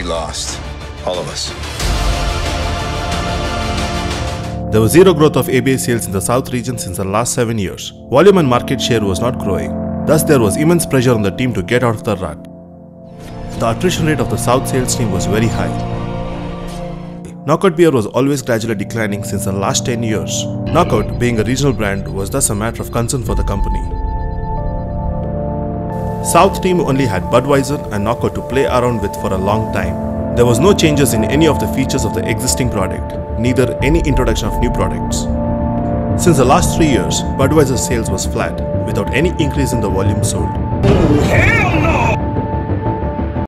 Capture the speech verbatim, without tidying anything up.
we lost. All of us. There was zero growth of A B I sales in the South region since the last seven years. Volume and market share was not growing. Thus, there was immense pressure on the team to get out of the rut. The attrition rate of the South sales team was very high. Knockout beer was always gradually declining since the last ten years. Knockout, being a regional brand, was thus a matter of concern for the company. South team only had Budweiser and Knockout to play around with for a long time. There was no changes in any of the features of the existing product, neither any introduction of new products. Since the last three years, Budweiser sales was flat, without any increase in the volume sold.